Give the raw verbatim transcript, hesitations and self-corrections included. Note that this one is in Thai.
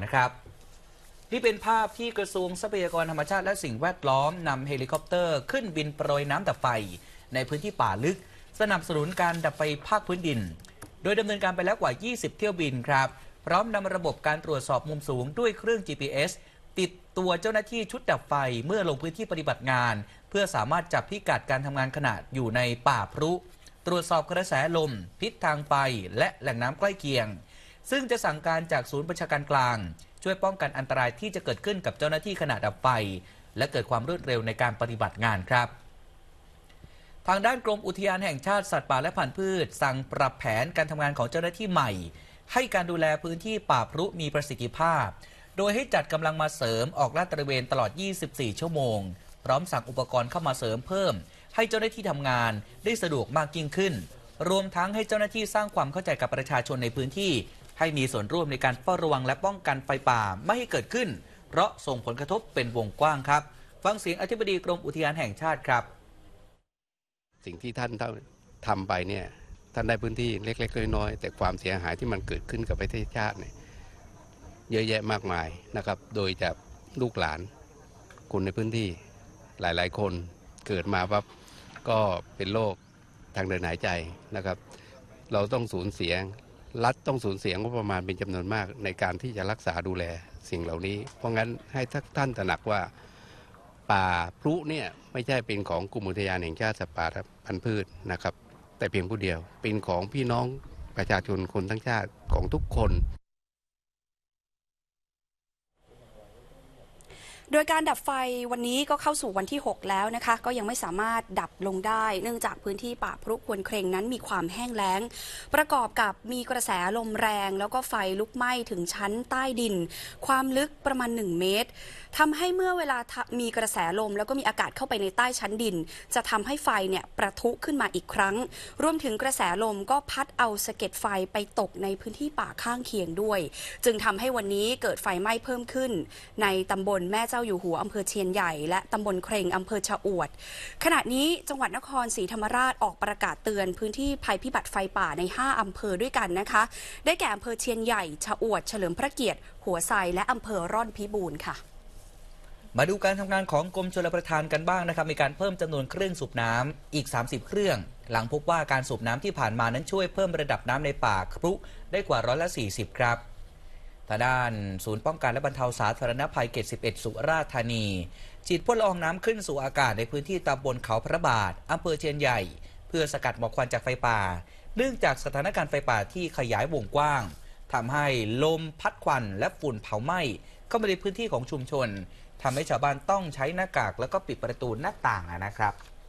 นะครับนี่เป็นภาพที่กระทรวงทรัพยากรธรรมชาติและสิ่งแวดล้อมนำเฮลิคอปเตอร์ขึ้นบินโปรยน้ำดับไฟในพื้นที่ป่าลึกสนับสนุนการดับไฟภาคพื้นดินโดยดำเนินการไปแล้วกว่ายี่สิบเที่ยวบินครับพร้อมนำระบบการตรวจสอบมุมสูงด้วยเครื่อง จี พี เอส ติดตัวเจ้าหน้าที่ชุดดับไฟเมื่อลงพื้นที่ปฏิบัติงานเพื่อสามารถจับพิกัดการทำงานขณะอยู่ในป่าพรุตรวจสอบกระแสลมทิศทางไฟและแหล่งน้ำใกล้เคียงซึ่งจะสั่งการจากศูนย์บัญชาการกลางช่วยป้องกันอันตรายที่จะเกิดขึ้นกับเจ้าหน้าที่ขณะดับไฟและเกิดความรวดเร็วในการปฏิบัติงานครับทางด้านกรมอุทยานแห่งชาติสัตว์ป่าและพันธุ์พืชสั่งปรับแผนการทำงานของเจ้าหน้าที่ใหม่ให้การดูแลพื้นที่ป่าพรุมีประสิทธิภาพโดยให้จัดกำลังมาเสริมออกลาดตระเวนตลอดยี่สิบสี่ชั่วโมงพร้อมสั่งอุปกรณ์เข้ามาเสริมเพิ่มให้เจ้าหน้าที่ทำงานได้สะดวกมากยิ่งขึ้นรวมทั้งให้เจ้าหน้าที่สร้างความเข้าใจกับประชาชนในพื้นที่ให้มีส่วนร่วมในการเฝ้าระวังและป้องกันไฟป่าไม่ให้เกิดขึ้นเพราะส่งผลกระทบเป็นวงกว้างครับฟังเสียงอธิบดีกรมอุทยานแห่งชาติครับสิ่งที่ท่านทำไปเนี่ยท่านได้พื้นที่เล็กๆน้อยๆแต่ความเสียหายที่มันเกิดขึ้นกับประเทศชาติเนี่ยเยอะแยะมากมายนะครับโดยจากลูกหลานคนในพื้นที่หลายๆคนเกิดมาปั๊บก็เป็นโรคทางเดินหายใจนะครับเราต้องสูญเสียรัฐต้องสูญเสียงบประมาณเป็นจำนวนมากในการที่จะรักษาดูแลสิ่งเหล่านี้เพราะงั้นให้ท่านตระหนักว่าป่าพรุเนี่ยไม่ใช่เป็นของกรมอุทยานแห่งชาติสัตว์ป่าและพันธุ์พืชนะครับแต่เพียงผู้เดียวเป็นของพี่น้องประชาชนคนทั้งชาติของทุกคนโดยการดับไฟวันนี้ก็เข้าสู่วันที่หกแล้วนะคะก็ยังไม่สามารถดับลงได้เนื่องจากพื้นที่ป่าพรุควนเครงนั้นมีความแห้งแล้งประกอบกับมีกระแสลมแรงแล้วก็ไฟลุกไหม้ถึงชั้นใต้ดินความลึกประมาณหนึ่งเมตรทำให้เมื่อเวลามีกระแสลมแล้วก็มีอากาศเข้าไปในใต้ชั้นดินจะทำให้ไฟเนี่ยประทุขึ้นมาอีกครั้งรวมถึงกระแสลมก็พัดเอาสะเก็ดไฟไปตกในพื้นที่ป่าข้างเคียงด้วยจึงทำให้วันนี้เกิดไฟไหม้เพิ่มขึ้นในตำบลแม่เจ้าอยู่หัวอำเภอเชียนใหญ่และตำบลเครงอำเภอชะอวดขณะนี้จังหวัดนครศรีธรรมราชออกประกาศเตือนพื้นที่ภัยพิบัติไฟป่าในห้าอำเภอด้วยกันนะคะได้แก่อำเภอเชียนใหญ่ชะอวดเฉลิมพระเกียรติหัวไซและอำเภอร่อนพิบูลค่ะมาดูการทำงานของกรมชลประทานกันบ้างนะครับมีการเพิ่มจำนวนเครื่องสูบน้ำอีกสามสิบเครื่องหลังพบว่าการสูบน้ำที่ผ่านมานั้นช่วยเพิ่มระดับน้ำในป่าพรุได้กว่าร้อยละสี่สิบครับทางด้านศูนย์ป้องกันและบรรเทาสาธารณภัยเขตสิบเอ็ดสุราษฎร์ธานีฉีดพ่นละอองน้ำขึ้นสู่อากาศในพื้นที่ตำบลเขาพระบาทอำเภอเชียนใหญ่เพื่อสกัดหมอกควันจากไฟป่าเนื่องจากสถานการณ์ไฟป่าที่ขยายวงกว้างทำให้ลมพัดควันและฝุ่นเผาไหม้เข้ามาในพื้นที่ของชุมชนทำให้ชาวบ้านต้องใช้หน้ากากแล้วก็ปิดประตูหน้าต่างนะครับ